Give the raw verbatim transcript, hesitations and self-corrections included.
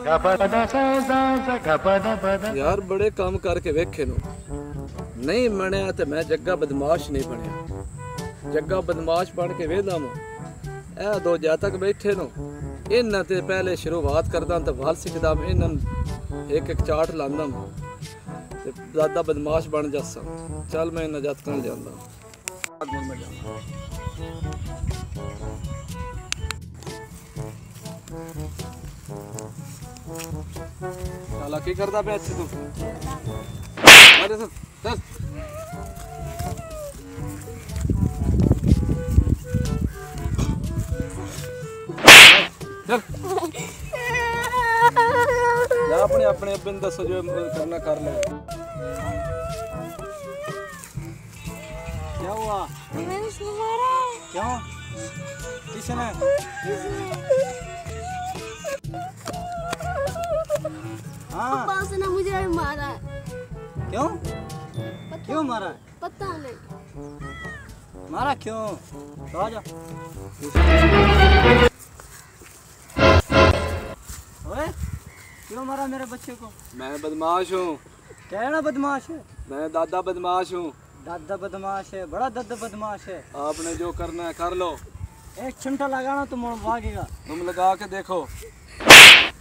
यार बड़े काम करके वेखे नु नहीं मनिया ते मैं जग्गा बदमाश नहीं बनया। जग्गा बदमाश बन के वेदा मु ए दो जातक बैठे नो इन्हां ते पहले शुरुआत करदा ते वाल सिखदा इन्हां एक एक चाट लांदा ते ज़्यादा बदमाश बन जासा। चल मैं इन्हां जातकां नूं जांदा साला की करदा पे अच्छे तू अरे सर चल चल जा अपने अपने अब्बे दस जो करना कर ले। क्या हुआ? मैंने उसको मारा। क्यों? किसने? हाँ पापा उसने मुझे भी मारा। क्यों? क्यों मारा? पता नहीं। मारा क्यों? तो आ जा। ओए क्यों मारा मेरे बच्चे को? मैं बदमाश हूँ। क्या ना बदमाश है? मैं दादा बदमाश हूँ। दादा बदमाश है, बड़ा दादा बदमाश है। आपने जो करना है कर लो। एक चिमटा लगाना तो भागेगा। तुम लगा के देखो।